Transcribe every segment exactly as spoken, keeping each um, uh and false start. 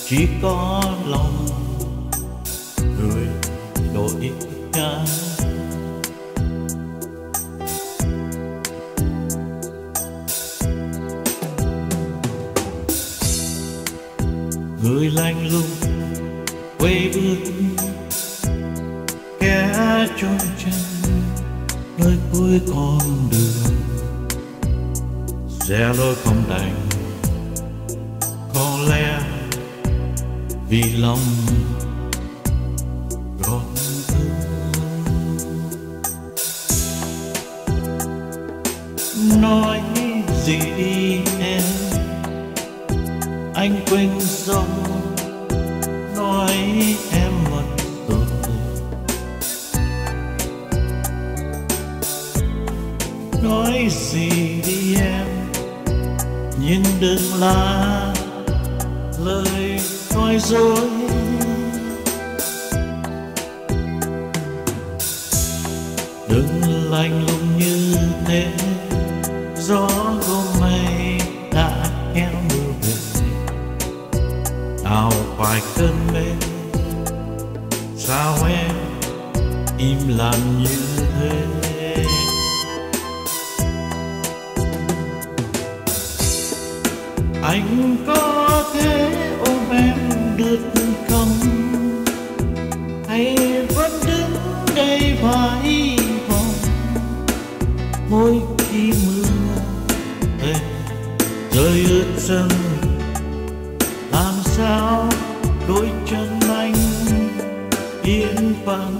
chỉ có lòng người đổi ngã. Người lạnh lùng quay bước kẻ trốn chân nơi cuối con đường, rẽ lối không đành có lẽ vì lòng còn thương. Nói gì đi em, anh quên sống. Nói em mất rồi, nói gì đi em, nhưng đừng là lời nói dối. Đừng lạnh lùng như thế, gió hôm nay đã kéo mưa về. Nào phải cơn mê, sao em im lặng như thế? Anh có thể ôm em được không, hay vẫn đứng đây và hy vọng mỗi khi mưa về rơi ướt chân, làm sao đôi chân anh yên phận.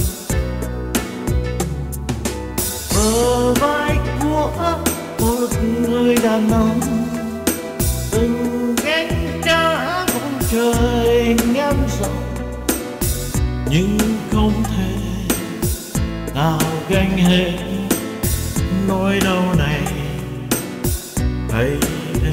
Bờ vai của một người đàn ông, từng cánh cá bóng trời ngắm rộng, nhưng không thể nào gánh hết nỗi đau này hay em.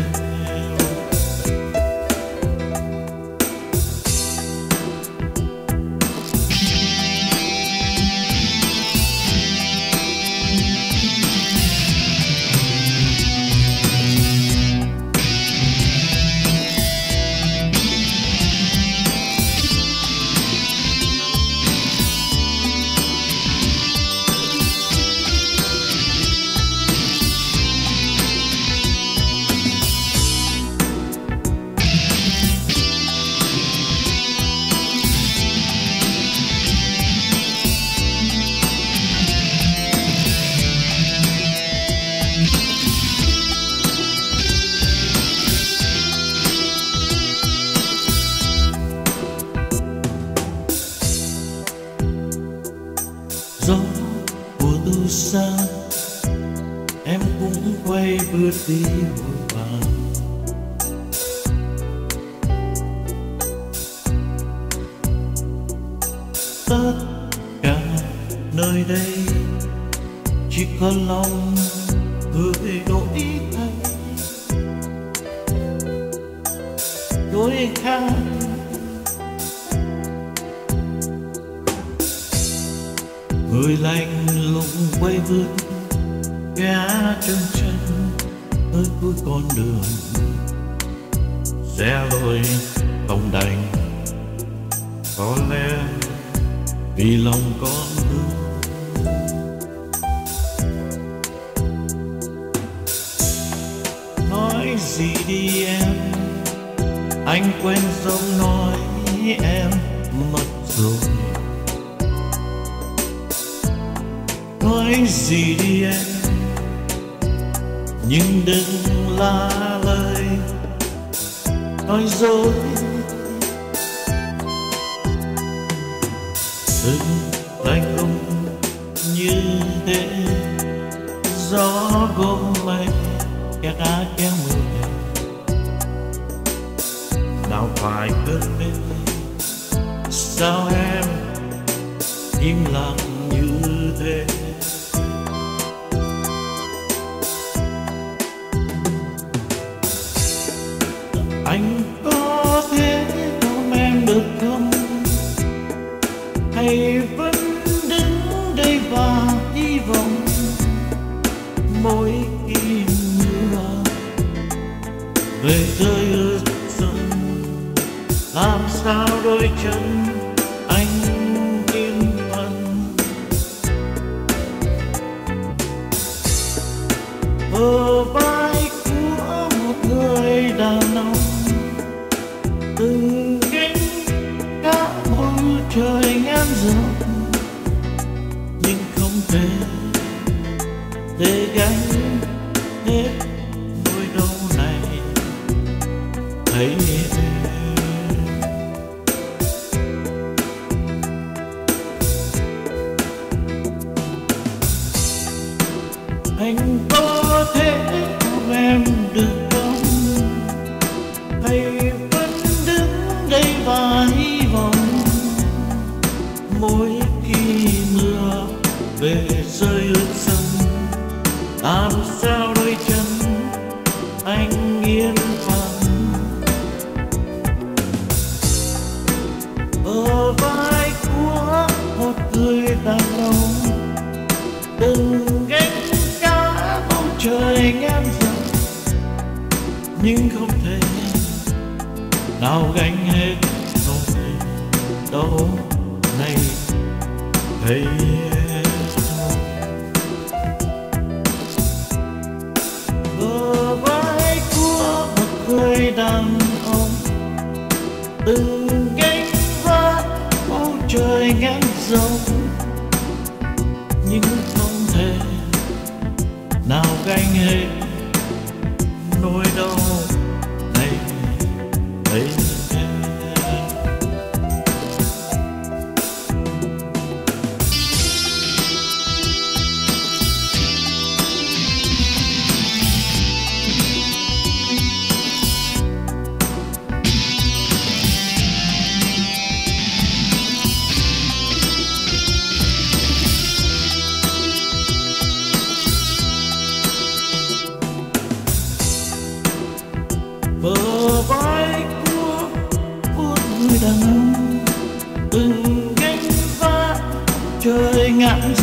Gió của tu sa, em cũng quay bước đi vội vàng. Tất cả nơi đây chỉ có lòng người đổi thay, đổi khác. Người lạnh lùng quay bước gã chân chân tới cuối con đường, rẽ lối không đành có lẽ vì lòng con thương. Nói gì đi em, anh quên giọng nói em mất rồi. Nói gì đi em, nhưng đừng là lời nói dối. Đừng lạnh lùng như thế, gió gom mây kéo cá kéo mưa về. Nào phải cơn mê, sao em im lặng như thế? Anh có thể ôm em được không, hay vẫn đứng đây và hy vọng mỗi khi mưa về rơi ướt sông, sao đôi chân anh yên phận. Bờ vai của một người đàn ông từng cánh cả bầu trời ngàn dặm, nhưng không thể để gánh hết nỗi đau này. Thấy anh có thể ôm em được không, hay vẫn đứng đây và hy vọng mỗi khi mưa về rơi ướt sân, làm sao đôi chân anh yên phận. Ở vai của một người đàn ông từng gánh cả bầu trời ngàn dặm, nhưng không thể nào gánh hết nỗi đau này. Thấy bờ vai của một người đàn ông từng gánh vác bầu trời ngàn dặm, nhưng không thể nào gánh hết nỗi đau này. Thấy bờ vai của một người đàn ông từng gánh vác trời ngàn